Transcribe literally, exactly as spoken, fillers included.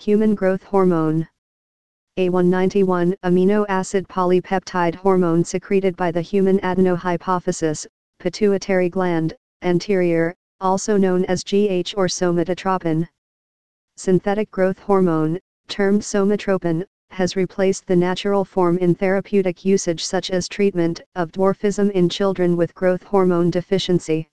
Human growth hormone. A one ninety-one amino acid polypeptide hormone secreted by the human adenohypophysis, pituitary gland, anterior, also known as G H or somatotropin. Synthetic growth hormone, termed somatropin, has replaced the natural form in therapeutic usage such as treatment of dwarfism in children with growth hormone deficiency.